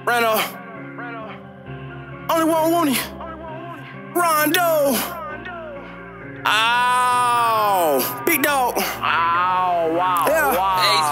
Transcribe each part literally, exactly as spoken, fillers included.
Randall. Only one Wooney. Rondo. Oh, big dog. Oh, wow. Yeah, wow.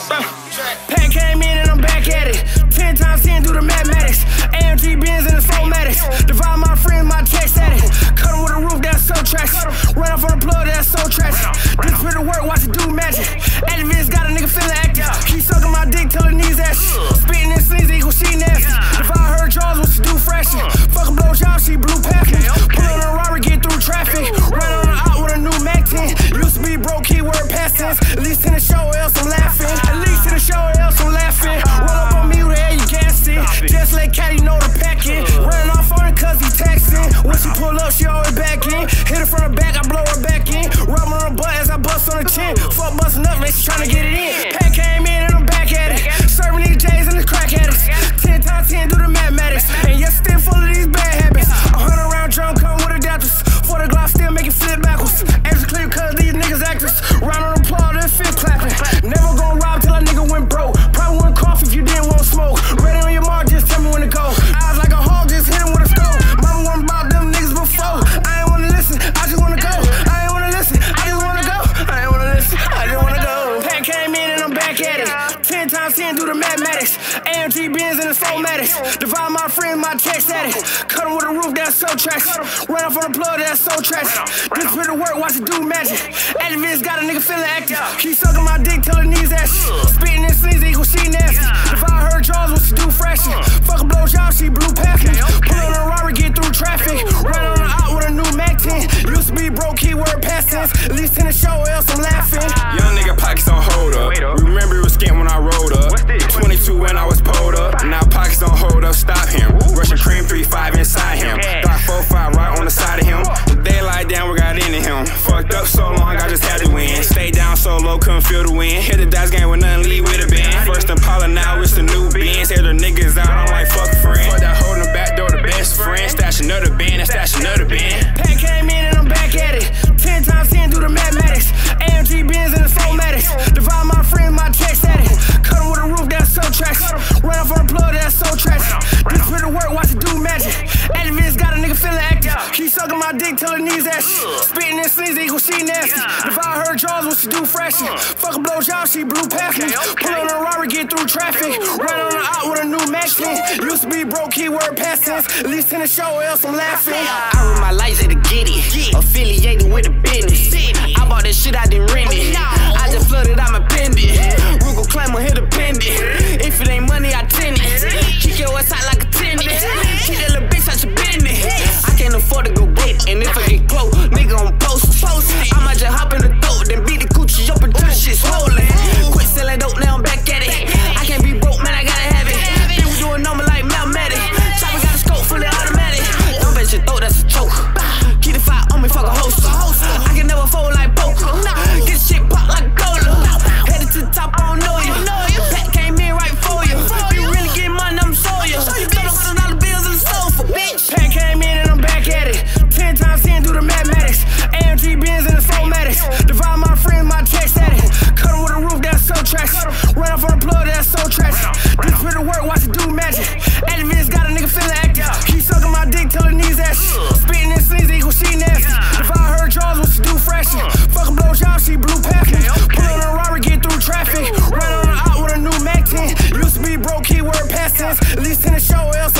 yeah. Pack came in and I'm back at it. Ten times ten do the mathematics. A M G Benz and the Fomatics. Divide my friends, my text at it. Cut him with a roof, that's so tracks. Run off on the plug, that's so tracks. Just put to work, watch it do magic. Activist got a nigga feeling active. Keep sucking my dick till her knees ash. Spitting in sleeves equal she nasty. If I heard Charles, what she do fraction? Fucking blow job, she blue packing. Put on a robbery, get through traffic. Run on the out with a new Mac ten. Used to be broke, keyword past tense. At least in the show, else I'm laughing. At least in the show, else I'm laughing. Roll up on me with the air, you gassed it. Just let Caddy know the packet. Running off on it cause he taxing. When she pull up, she always back in. Hit her from the back, I blow her back in. Rub her on the butt as I bust on the chin. Fuck busting up, man, she tryna get it in. Pack came in and I'm back at it. Serving these J's and the crack addicts. Ten times ten, do the mathematics. And yes, still full of these bad habits. A hundred round drum come with adapters. For the Glock, still make it flip backwards. Extra clear cause these niggas actors. Round on the applaud and fist clapping. Never gon' rob till a nigga went broke. Probably wouldn't cough if you didn't want smoke. Ready on your mark, just tell me when to go. Eyes like a hog, just hit him with a scope. Mama wasn't about them niggas before. I ain't wanna listen, I just wanna go. I ain't wanna listen, I just wanna go. I ain't wanna listen, I just wanna go. Pack came in and I'm back at it. Ten times ten do the mathematics. A M G Benz and the Fomatics. Divide my friends, my text at it. Cut him with a roof, that's so tracks. Run off on the plug, that's so tracks. Just put to work, watch it do magic. Activist got a nigga feeling active. Keep sucking my dick till her knees ash. Spitting in sleeves equal she nasty. If I heard Charles, what she do fraction? Fucking blow job, she blue packing. Put on a robbery, get through traffic. Run on the out with a new Mac ten. Used to be broke, keyword past tense. At least in the show, else I'm laughing. Young nigga pockets on hold up. Remember it was skint when I rolled up. twenty-two when I was pulled up. Now pockets don't hold up, stop him. Russian cream three five inside him. Glock four five right on the side of him. The daylight down, we got into him. Fucked up so long, I just had to win. Stayed down so low, couldn't feel the wind. Hit the dice game with nothing, leave with a band. First Impala, now it's the new Benz. Hear the niggas out, I'm like fuck a friend. Fuck that holding the back door, the best friend. Stash another band, and stash another band. Pack came in and I'm back at it. Ten times ten do the mathematics. A M G Benz and the Fomatics. Divide my friends, my text at it. Cut him with a roof, that's so tracks. Run off on the plug, that's so tracks. Just put to work, watch it do magic. Activist got a nigga feeling active. Keep sucking my dick till her knees ash. Spitting in sleeves equal she nasty. If I heard Charles, what she do fraction? Fucking blow job, she blue packing. Put on a robbery, get through traffic. Run on the out with a new Mac ten. Used to be broke, keyword past tense. At least in the show, else I'm laughing. I run my lights at the Giddy, affiliated with the business. I bought that shit, I didn't rent it. I just flooded out my pendant. Rugal Clamor hit a pendant. If it ain't money, I tend it. Kick your ass out like a tenant. Kick that little bitch out your business. I can't afford to go broke, and if I get close, nigga on post. I might just hop in the throat, then beat the coochie up until the shit's swollen. Quit selling dope, now I'm back at it. I can't be broke, man, I gotta have it. Then we doing normal like mathematics. Chopper got a scope fully automatic. Don't bet your throat, that's a choke. Keep the fire on me, fuck a host. I can never fold like poker. Get shit pop like cola. Headed to the top, I don't know you. Pack came in right for you. You really get money, I'm show you. Throw the hundred dollar bills in the sofa, bitch. Pack came in and I'm back at it. Ten times ten do the mathematics. A M G Benz and the Fomatics. Divide my friends, my text at it. Cut him with a roof, that's so tracks. Run off on the plug, that's so tracks. Just put to work, watch it do magic. Activist got a nigga feeling active. Keep sucking my dick till her knees ash. Spitting in sleeves equal she nasty. If I heard Charles, what she do fraction? Fucking blow job, she blue packing. Put on a robbery, get through traffic. Run on the out with a new Mac ten. Used to be broke, keyword past tense. At least in the show, else